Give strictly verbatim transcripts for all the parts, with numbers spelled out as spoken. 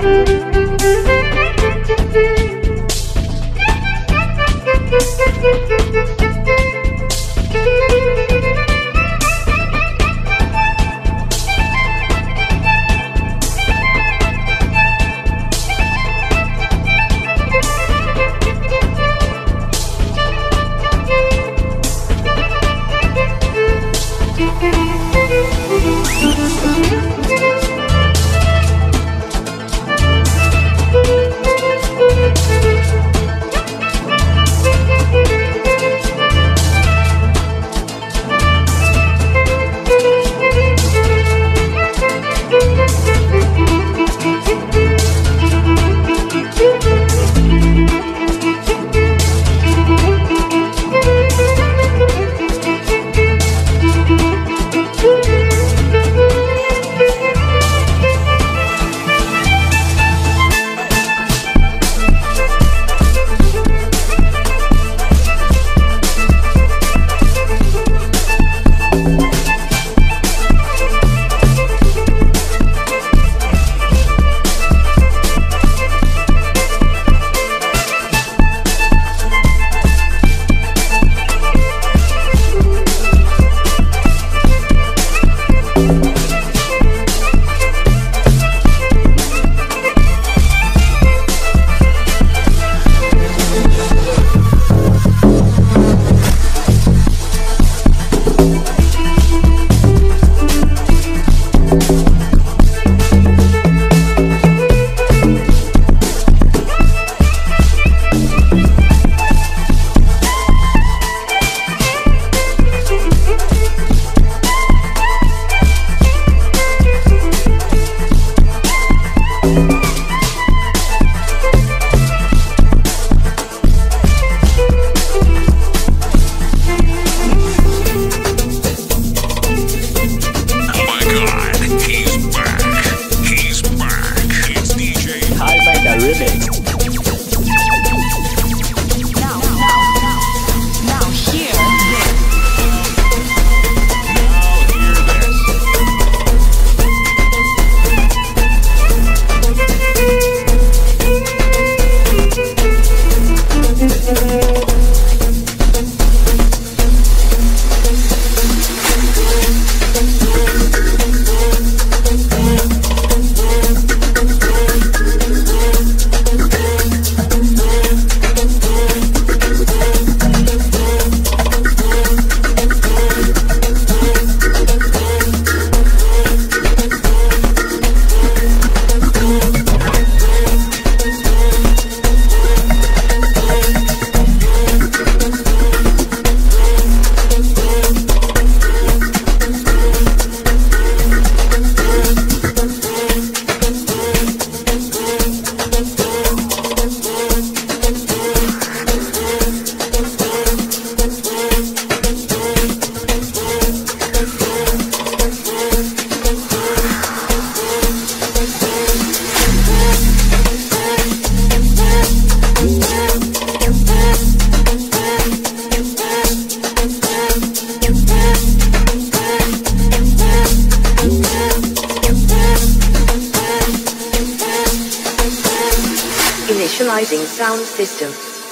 Initializing sound system.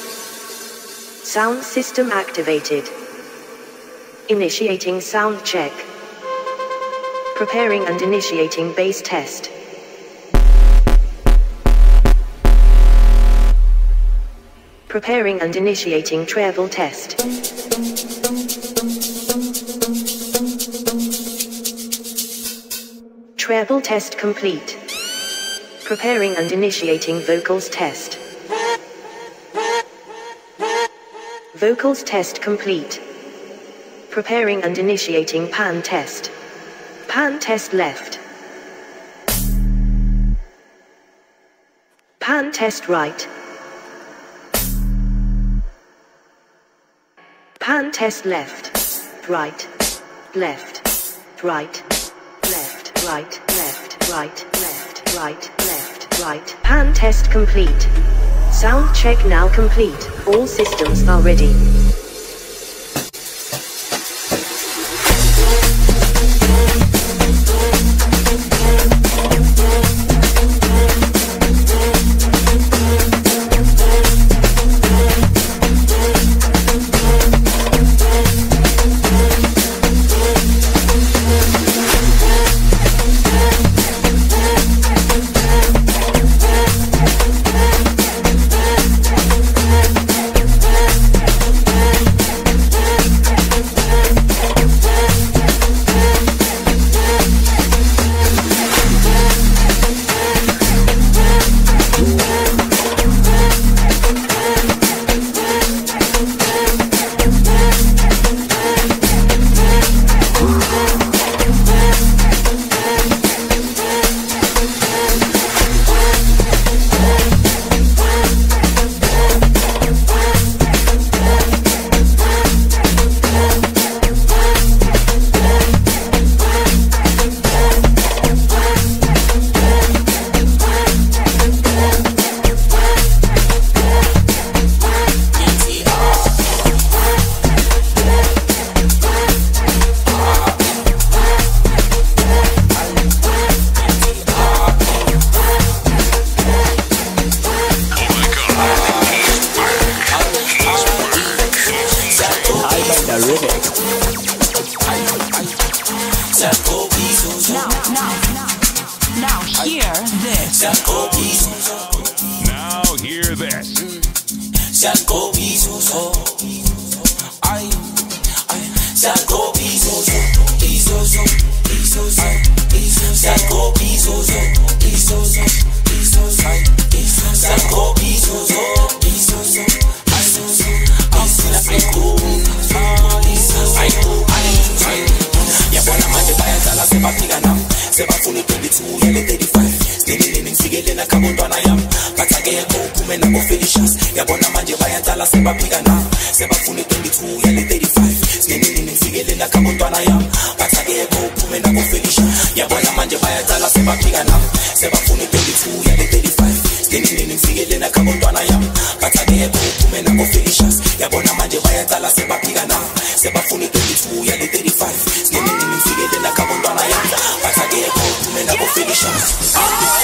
Sound system activated. Initiating sound check. Preparing and initiating bass test. Preparing and initiating treble test. Treble test complete. Preparing and initiating vocals test. Vocals test complete. Preparing and initiating pan test. Pan test left. Pan test right. Pan test left. Right. Left. Right. Left. Right. Left. Right. Left. Right. Left. Right. Pan test complete. Sound check now complete. All systems are ready. Sialko bizozo, ay, ay, sialko bizozo, bizozo, bizozo, bizozo, sialko bizozo, bizozo, bizozo, ay, bizozo, sialko bizozo, bizozo, bizozo, asila peko, ay, ay, ay, ya bona manje bayadlala sebaphikana, sebafuna i-twenty-two yale thirty-five, skinini ngifikele nakhabantwana yami, bathakekho uphume nabo Felicious, yabona manje bayadlala sebaphikana, sebafuna i-twenty-two yale thirty-five, skinini ngifikele nakhabantwana yami, bathakekho uphume nabo Felicious, yabona manje bayadlala sebaphikana, sebafuna i-twenty-two yale thirty-five, skinini ngifikele nakhabantwana yami, bathakekho uphume nabo Felicious, yabona manje bayadlala sebaphikana, sebafuna i-twenty-two yale thirty-five, skinini ngifikele nakhabantwana yami, bathakekho uphume nabo Felicious.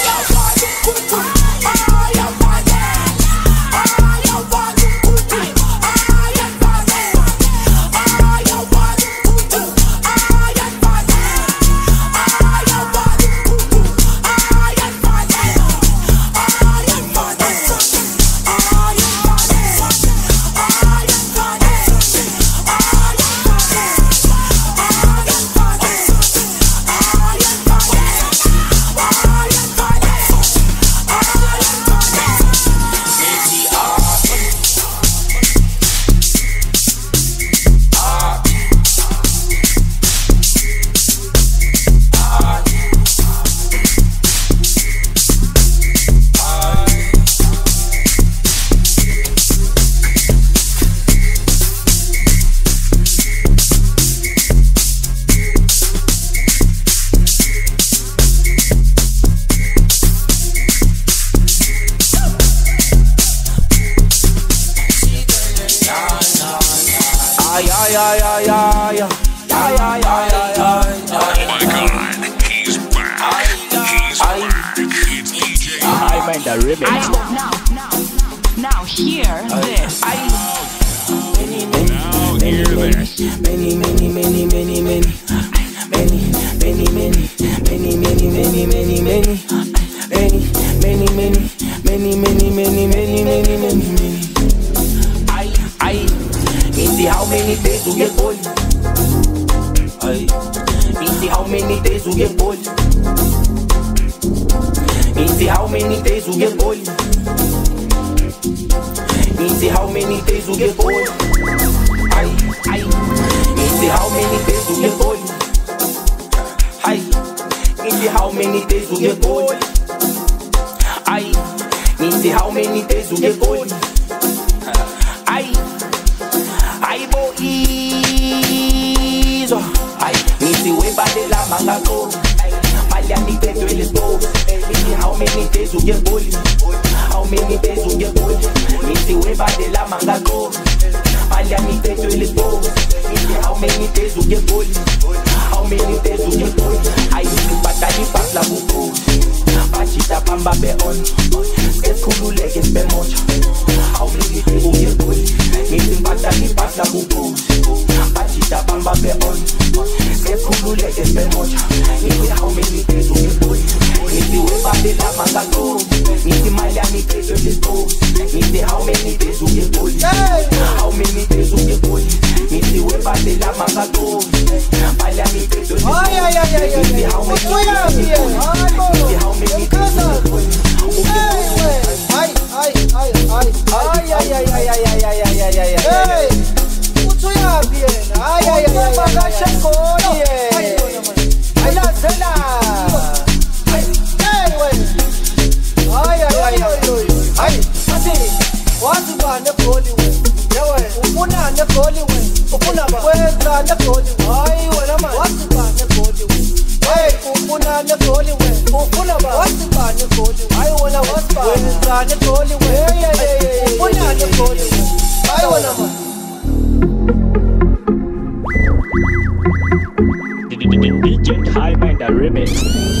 D J Highman the remix.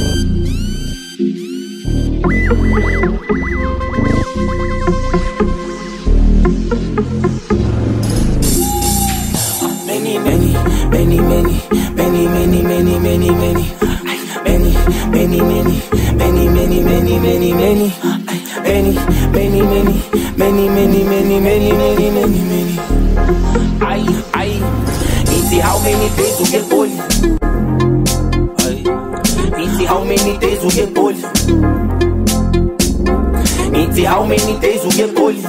Many, many, many, many, many, many, many, many, many, many, many, many, many, many, many, many, many, many, many, many, many, many, many, many, many, many, many. Ay, ay, easy how many days you get old. Ay, easy how many days you get old. Easy how many days you get old.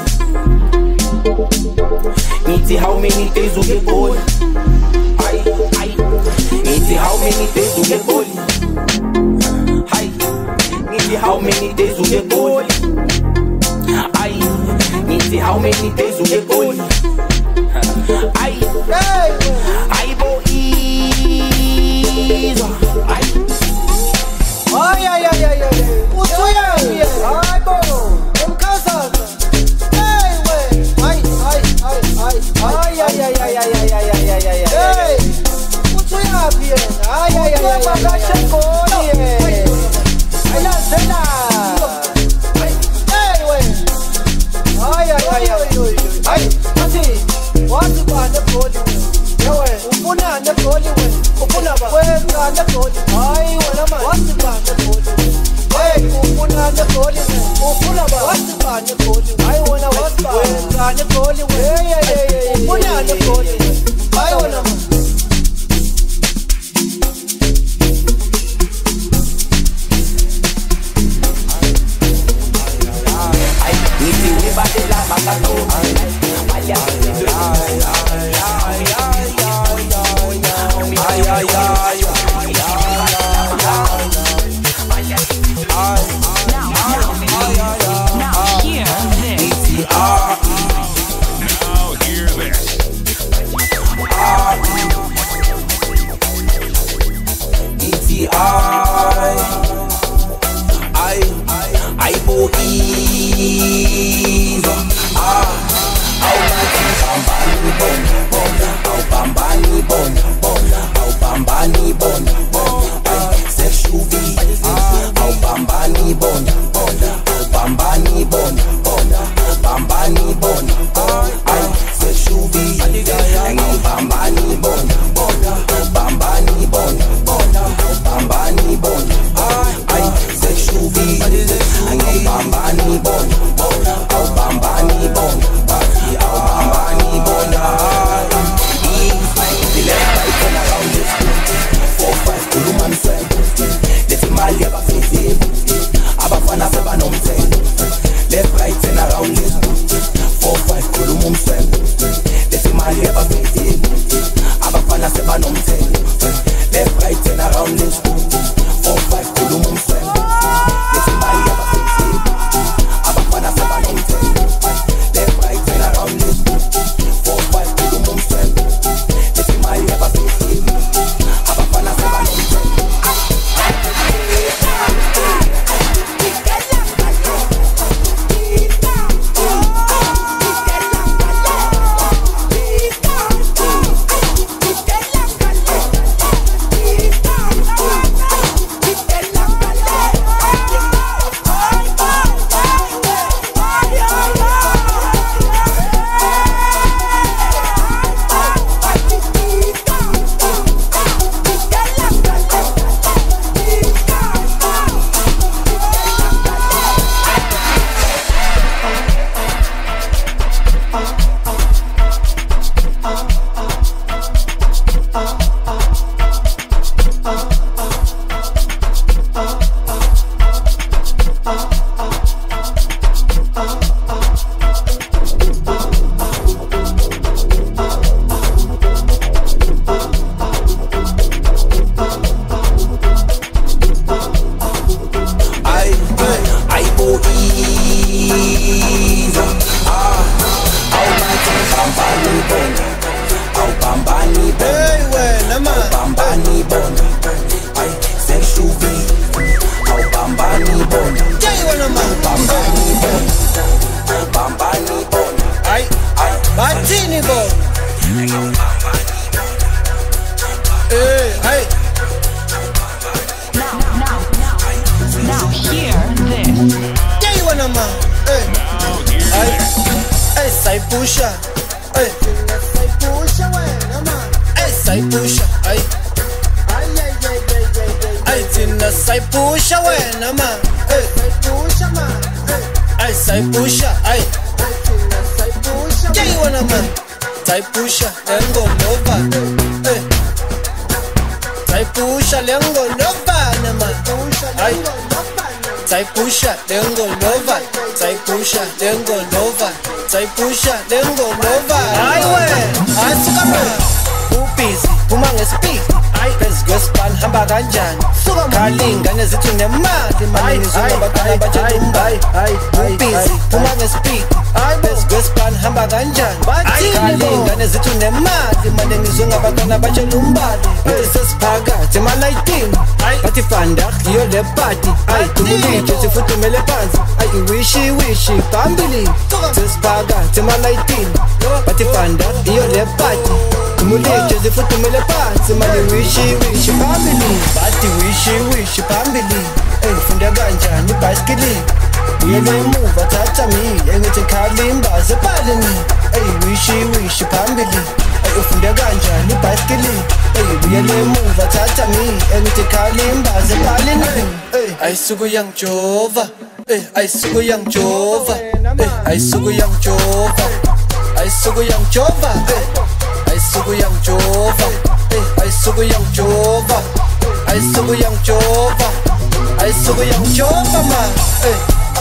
Easy how many days you get old. Ay, ay, easy how many days you get old. Ay, easy how many days you get old. Ay, easy how many days you get old. Ay, ay, bo ease. Ay, ay, ay, ay, ay, ay, usuya, ay, bo, en casa. Hey, wey, ay, ay, ay, ay, ay, ay, ay, ay, ay, ay, ay, ay, ay, ay, hey, usuya bien, ay, ay, ay, ay, ay, ay, ay, la cena. Hey, wey, ay, ay, ay, ay, ay, así, what's about the body? Ufuna na koli we, ufuna ba? Wenza na koli, ay wena man. What's about the body? Hey, ufuna na koli we, ufuna ba? What's about the body? Ay wena what's about? Wenza na koli we, hey hey hey, ufuna na koli we, ay wena man. Ay, niti we ba de la makato? Ay, ay, ay, ay, ay. Ay, ay, ay, Now hear this. Now hear this. E T I I I bo ease. Ah, I like bambani bona bona, oh bambani bona bona, oh bambani bona bona, ay sexual V. Oh bambani bona bona, oh bambani bona bona, bambani bona, ay sexual V. Oh bambani bona bona, bambani bona bona, bambani bona, ay sexual V. Oh bambani bona bona, oh bambani bona, oh bambani bona. The left right turn around this four five kuluman swag. Leti mali abafiti abafana sebanomthelo. Left right turn around this four five kuluman swag. Leti mali abafiti abafana sebanomthelo. Left right turn around this four five kuluman swag. Leti mali abafiti abafana sebanomthelo. Left right turn around this four five kuluman swag. Leti mali abafiti abafana sebanomthelo. Batini bo. Hey, hey. Now, now, now, now hear this. Yeah, you wanna man. Hey, hey, hey, say pusha. Hey, say pusha, man, man. Hey, say pusha. Hey, ay, ay, ay, ay, ay, ay. Hey, tina say pusha, man, man. Hey, say pusha, man. Hey, ay sayipusha ay Jay wana man sayipusha engolova eh sayipusha lengolova na man ay sayipusha lengolova sayipusha lengolova sayipusha lengolova ay we asuka ma ubhizi uma ngespeed ay bezigwespan hamba kanjani kalinga nezithu nemali manje ngizongabakala batshelumba ay ubhizi uma ngespeed ay bezigwespan hamba kanjani kalinga nezithu nemali manje ngizongabakala batshelumba sesiphakathi emalayitini bathi fanda iyo le party ay tumulije sifuthumele phansi ay wishi wishi phambili sesiphakathi emalayitini bathi fanda iyo le party tumulije sifuthumele phansi manje wishi wishi phambili bathi wishi wishi phambili ey funda kanjani ibhayisikili uyele emuva thatha mi engithi khalimba zepalini ey wishi wishi phambili ey ufunda kanjani ibhayisikili ey uyele emuva thatha mi engithi khalimba zepalini ey ayisuku yangijova ey ayisuku yangijova ey ayisuku yangijova ayisuku yangijova ey ayisuku yangijova ey ayisuku yangijova ayisuku yangijova ayisuku yangijova ma ey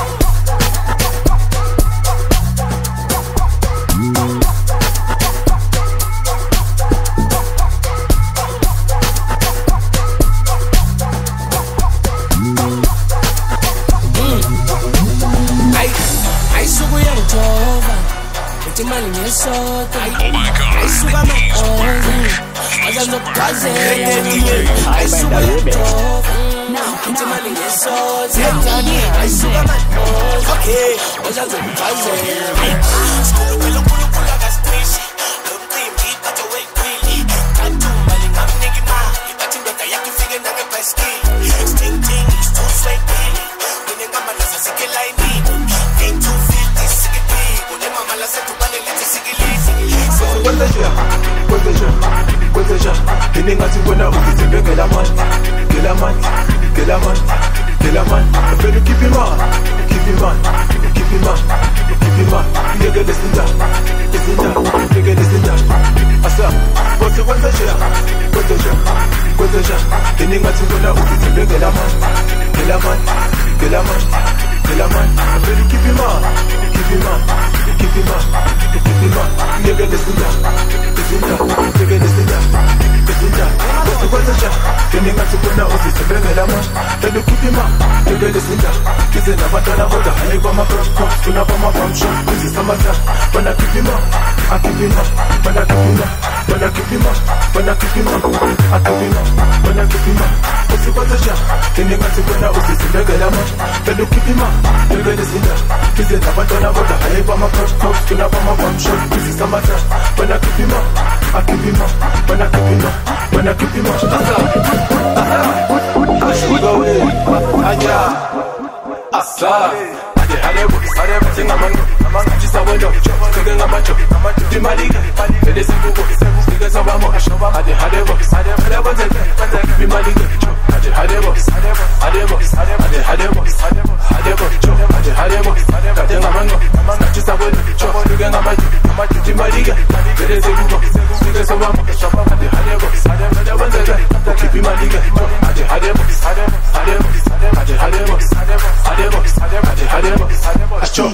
Mali ngesota ayisuka amakhona azanokukazela ayisuka yangijova ngithi mali ngesota ayisuka amakhona okay azanokukazela sikhulumela uNkulunkulu akasiqishi lomcimbi iqatha weyiqili kanti mali ngamnika imali bathi ndoda yakhe ifike nangebhayisikili sting ting is too sweet pili mina ngamalaza sike layinini eight two fifty sike pili mama la se tu bale le tisikilisi kwezesha kwezesha kwezesha iningathi wena ukuzibekela manje gela manje gela manje gela manje vele keep him on keep him on keep him on keep him on ngeke lesinda lesinda ngeke lesinda asa what's kwezesha kwezesha kwezesha iningathi wena ukuzibekela manje gela manje gela manje gela manje vele keep him on keep him on keep him on keep him on ngeke lesinda lesinda ngeke lesinda lesinda what's kwezesha iningathi wena ukuzibekela manje vele keep him on ngeke lesinda kize nabantwana kodwa hayi kwama cross tuna kwama kwamsho kize samata bana keep him on I keep him on bana keep him on bana keep him on bana keep him on I keep him on bana keep him on what's kwezesha iningathi wena ukuzibekela manje vele keep him on ngeke lesinda kize nabantwana kodwa hayi kwama cross tuna kwama kwamsho kize samata bana keep him on I keep him on bana keep him on bana keep him on Go away, aja, asa, ade hale bo, ade batenga mango, mango jisa wendo, kege ngamacho, di malika, ede sibu bo, kege sabamo, ade hale bo, ade hale bo, di malika, ade hale bo, ade bo, ade hale bo, ade bo, ade hale bo, batenga mango, mango jisa wendo, kege ngamacho, di malika, ede sibu bo, kege sabamo, ade hale bo, ade bo, keep him malika, ade hale bo, ade bo, ade bo, ade hale bo, ade bo, ade hale bo, acho,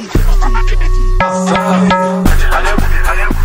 asa, ade hale bo, ade bo.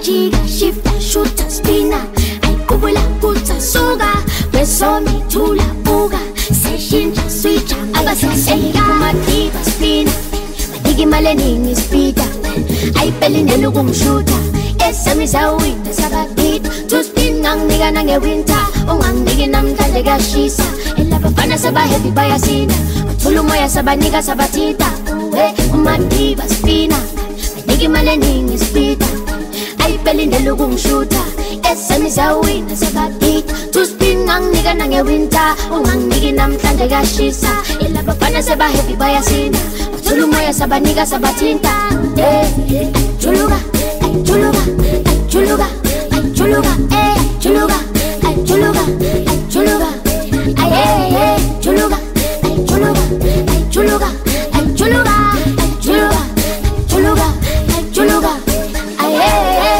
jika shifta shooter spinner ayikubula kutsa suka wesomi thula buka seshinja switcha abaseseka madiba spinner madiki maleningi speeder ayipelindele ukumshuta esami sawina sakakita to spin nganginika nangewinter ungangiki namhlanje kuyashisa elabafana sabahappy bayasina bathula umoya sabanika sabathita uwe umadiba spinner madiki maleningi speeder ayipelindele ukumshuta esami sawina sakakita to spin nganginika nangewinter ungangiki namhlanje kuyashisa elabafana sabahappy bayasina bathula umoya sabanika sabathita chuluka chuluka chuluka chuluka eh chuluka chuluka chuluka ay eh chuluka chuluka chuluka chuluka chuluka chuluka chuluka ay eh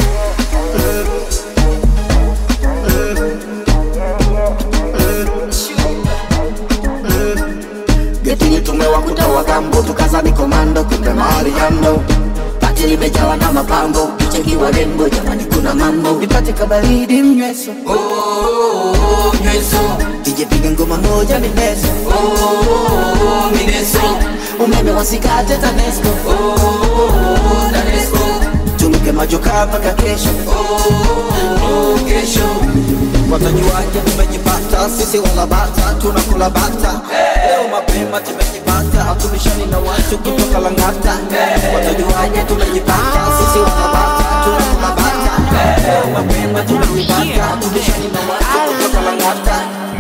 Getini tumewakuta wagambo tukazani komando kumbe Mariano limejawa na mapambo cheki warembo jamani kuna mambo nipate kabaridi mnyweso oh, oh, oh mnyweso ije piga ngoma moja mineso oh, oh, oh mineso umeme wasikate tanesco oh, oh, oh tanesco tuluke majoka mpaka kesho oh, oh, oh kesho watajuaje tumejipata sisi wala bata tunakula bata leo mapema tumejipata hatumishani na watu kutoka Langata watajuaje tumejipata sisi wala bata tunakula bata leo mapema tumejipata hatumishani na watu kutoka Langata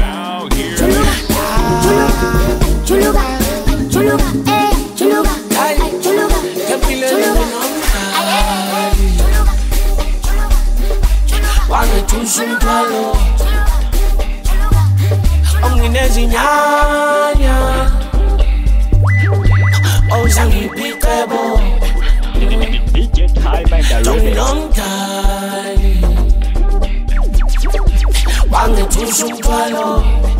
chuluka chuluka chuluka eh chuluka chuluka chuluka Wange tusumpalo Omnginezi nyanya Ozangi pitebo D J Highman the Don't remix. long time Wange tusumpalo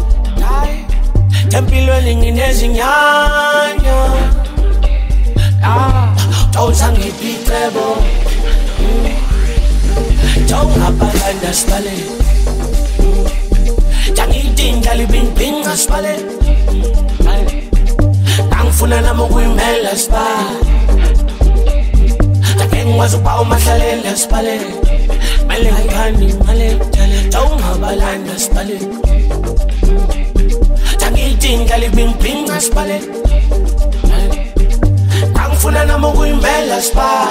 Tempilo ninginezi nyanya Ozangi pitebo Don't apalanda spale Jangitin jali bing bing spale Tangfuna na mo kuimela spa Takengwa zupa umasalela spale Male ngani male jale Don't apalanda spale Jangitin jali bing bing spale Tangfuna na mo kuimela spa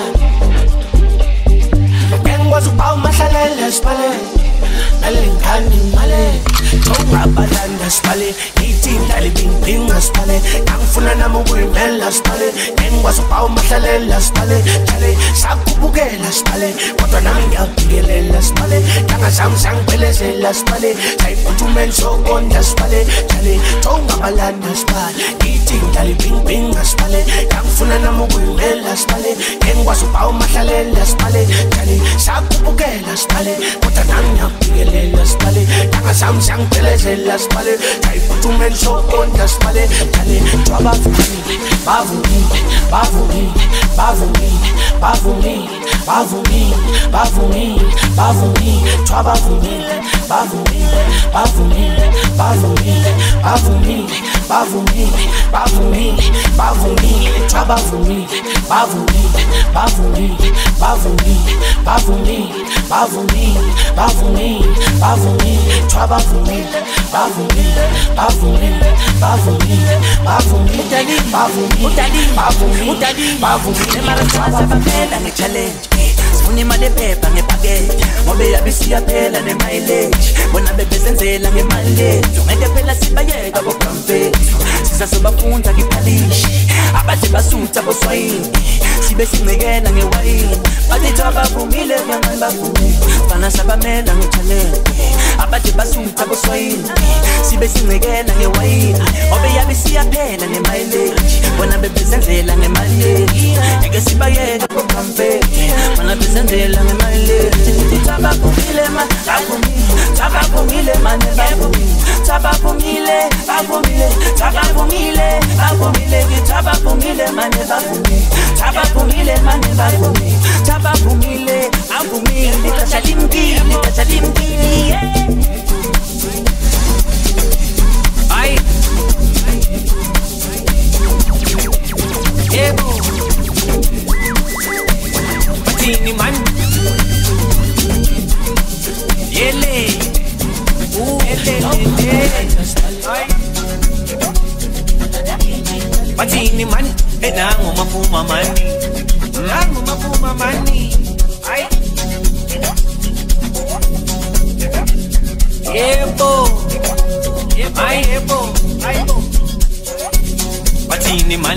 Was about my salad, spale, Melingani, Male, Torabalanda, spale, eating Dalibing, Ping, spale, Tangfuna, Mugrimella, spale, and was about my salad, spale, Chale, Sakubugela, spale, Watananga, Gilella, spale, Tanga Samsang, Pelesella, spale, Type to men so on the spale, Chale, Torabalanda, spale, eating Dalibing, Ping, spale, Tangfuna, Mugrimella, spale, and was about my salad, spale, Chale, Sakubugela, spale, Watananga, Gilella, spale, Tanga Samsang, Pelesella, spale, Type to men so on the spale, Chale, Draba for me, Bavu me, Bavu me, Bavu me, Bavu me, Bavu me, Bavu me, Bavu me, Draba for me, Bavu me, Bavu me, Bavu me, Bavu me, Bavu me, Bavu me, Bavu me, Draba for me, Bavu me, Bavu me, Bavu me, Bavu me, Bavu me, Bavu me, Bavu me, Draba for me, Bavu me, Bavu me, Bavu me, Bavu me, Bavu me, Bavu me, Bavu me, Marasasa papela nge challenge Sifuni mali pepa nge package Ngobe yabisiya phela ne mileage Bona bebezenzela nge mileage Ngeke phela sibayeka bo kamfethu Sisa sobafunda ngiphalishi Abathi basutha bo swayini Sibe sincekela nge wine Bathi tabavumile ngemali bavumile Fana sabamela nge challenge Abathi basutha bo swayini Sibe sincekela nge wine Ngobe yabisiya phela ne mileage Bona bebezenzela nge mileage Ngeke sibayeka bo kamfethu Bona bebezenzela nge mileage Tabavumile ma Tabavumile Tabavumile ma Tabavumile Tabavumile abavumile bavumile ngithi abavumile mane bavumile abavumile mane bavumile abavumile avumile ixesha limkile ixesha limkile ay yebo batini man yele u ele ay batini man enango mafuma mani nango mafuma mani ay yebo ay yebo ay batini man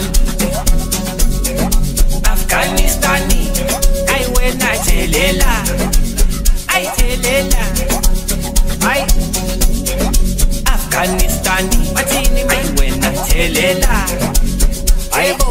Afghanistani ay wena thelela ay thelela ay Afghanistani batini ay wena thelela ay bo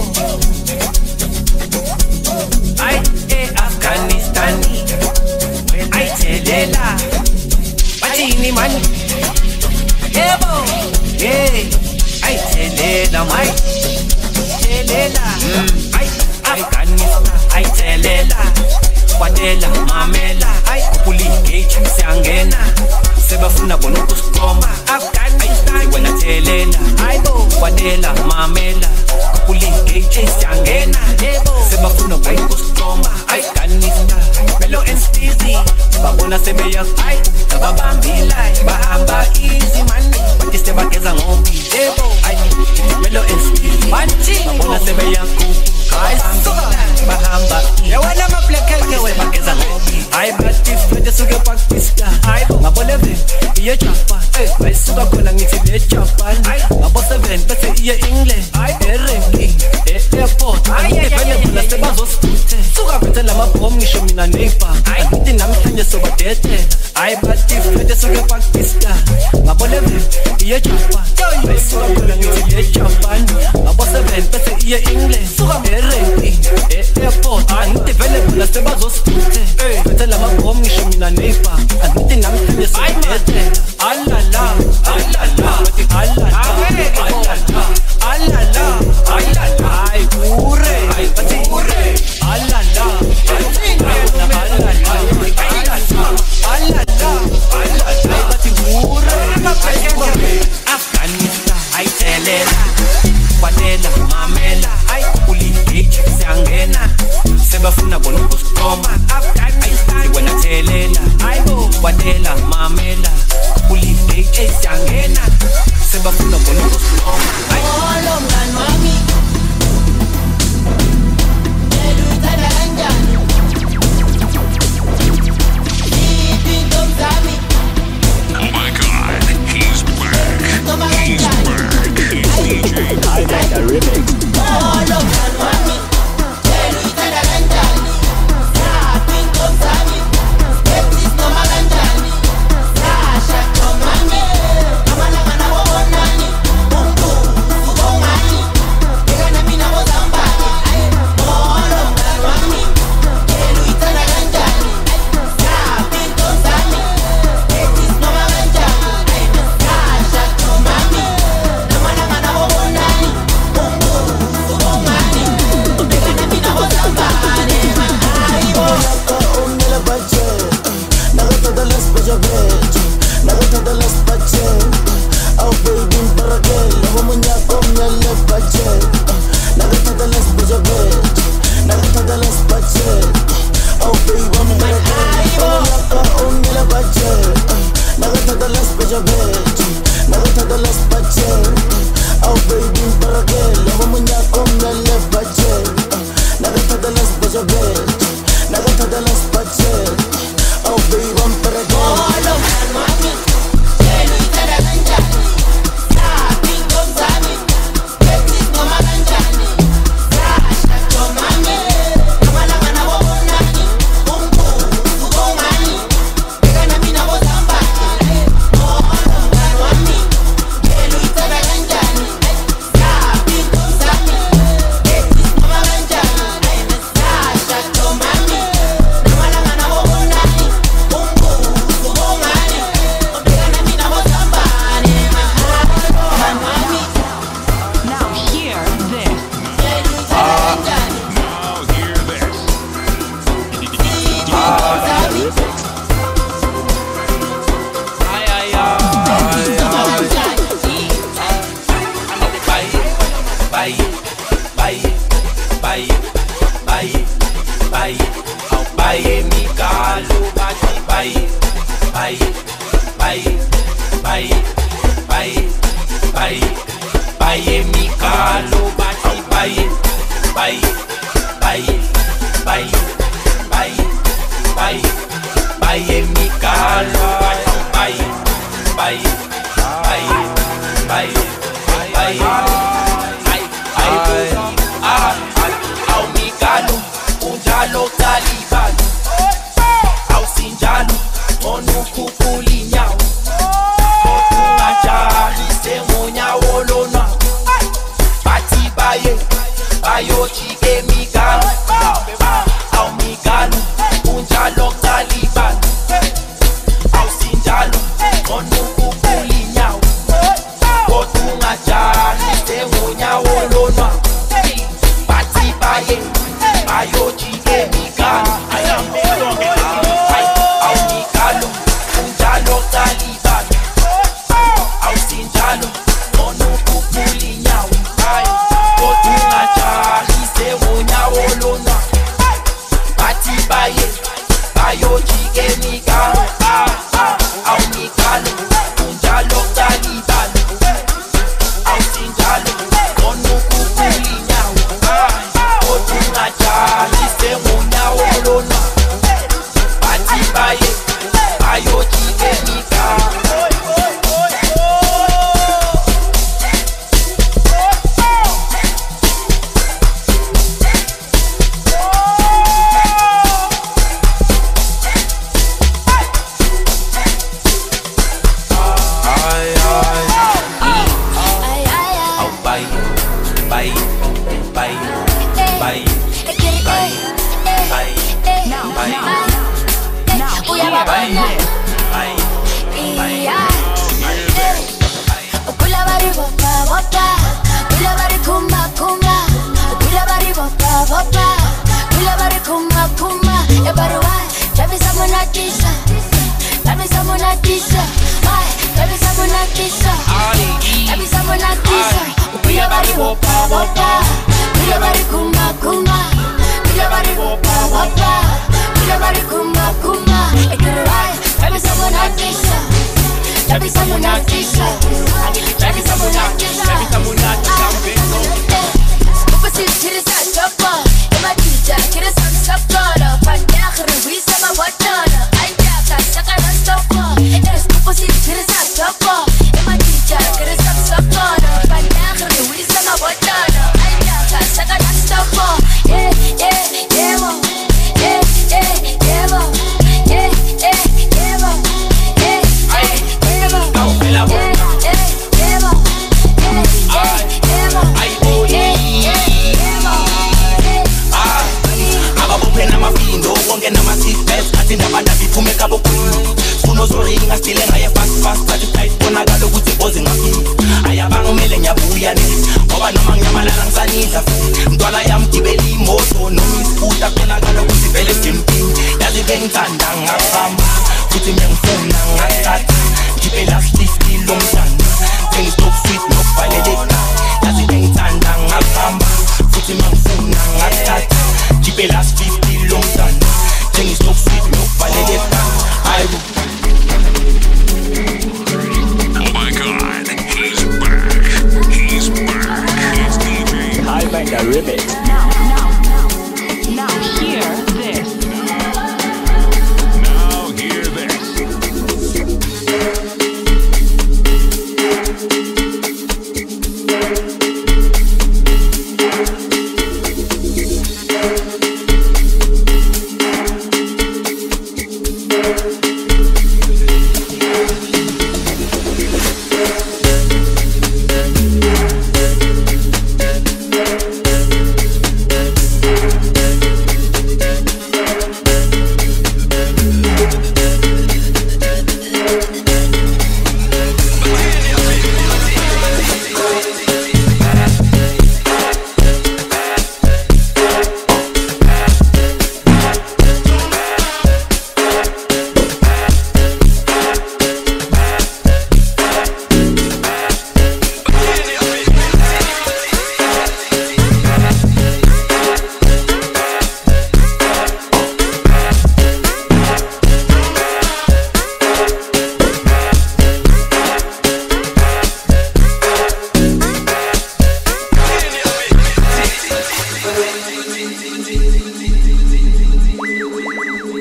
ay eh Afghanistani ay thelela batini man yebo hey ay thelela mai thelela ay Afghanistan ay thelela kwadela mamela ay kuligate siyangena sebafuna bona ukusikoma Afghanistan wena thelela ay kwadela mamela kuligate siyangena sebafuna bona ukusikoma Afghanistan melo enstizi babona sebeya ay ababambila bahamba easy man bathi sebageza ngobi ay melo enstizi bathi babona sebeya ay bahamba yawena maplekeke we bageza ngobi ay bathi fete suke Pakistan ay ngabole ve iye Japan ay suka khona ngithi le Japan ngabo seven bese iye England ay erenki airport ay vele sebazosithe suka bethe lamabhom ngisho mina neighbor ay ngithi namhlanje sobadete ay bathi fete suke Pakistan ngabole ve iye Japan ay suka khona ngithi le Japan ngabo seven bese iye England suka erenki airport ay ngithi vele sebazosithe bethe lamabhom ngisho mina neighbor ngithi namhlanje sobadete alala alala alala alala alala ay ure ay bathi ure alala alala alala alala bathi ure Afghanistan ay thelela kwadela mamela ay kuligate siyangena sebafuna bona ukusikoma Afghanistan wena thelela ay kwadela mamela kuligate siyangena sebafuna bona ukusikoma ay olo mngani wami yeluthala kanjani ipinto mzami Oh my God, he's back. He's back. It's D J Highlight the remix. olo mngani wami yeluthala kanjani ipinto mzami Betis noma kanjani sasha tomami amalanga nabo bonani umbu ubongani bekana mina bozambani olo mngani wami yeluthala kanjani ipinto mzami Betis noma kanjani sasha tomami amalanga nabo bonani umbu ubongani bekana mina bozambani Ongela bache, nagatada las pajabeche, nagatada las pache. Au baby paragel, mumunya komnya le bache, nagatada las pajabeche, nagatada las pache. Au baby paragel, ongela bache, nagatada las pajabeche, nagatada las pache. Au baby paragel, mumunya komnya le bache, nagatada las pajabeche. Nagatada las pache, oh baby, I'm para go. olo mngani wami yeluthala kanjani ipinto mzami Betis noma kanjani sasha tomami amalanga nabo bonani umbu ubongani bekana mina bozambani olo mngani wami yeluthala kanjani ipinto mzami Betis noma kanjani sasha tomami amalanga nabo bonani umbu ubongani Bye, bye, bye. Awumigalo, unjalo talibalo. Awusinjalo, onukukula inyawo. Ungajali semunyawo lonwa. Bathi baye, bayojike migalo. Awumigalo, unjalo talibalo. Awusinjalo, onukukula inyawo. Ungajali semunyawo lonwa. Bathi baye, bayojike migalo. Awumigalo, unjalo talibalo. Awusinjalo, onukukula inyawo. Ungajali semunyawo lonwa. Bathi baye, bayojike migalo. Awumigalo, unjalo talibalo. Awusinjalo, onukukula inyawo. Ungajali semunyawo lonwa. Bathi baye, bayojike migalo.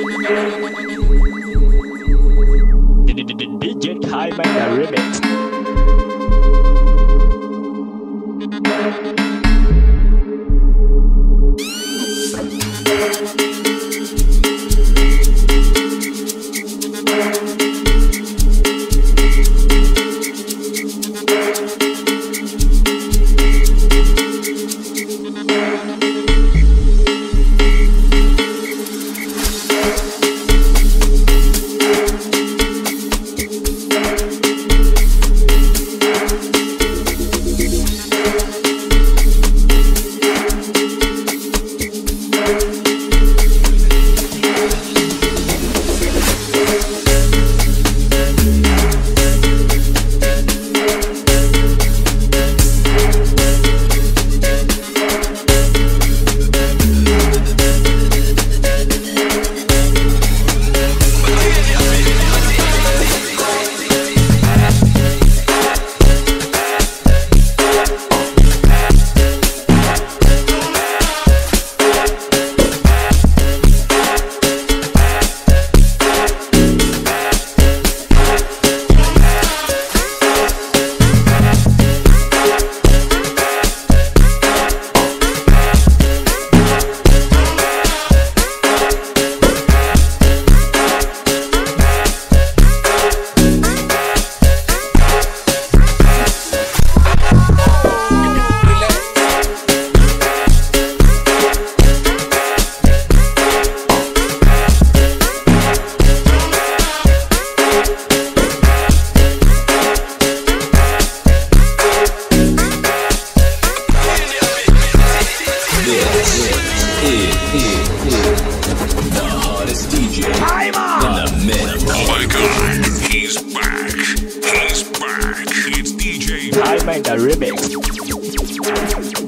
D J Hyman the remix. High Mega Remix.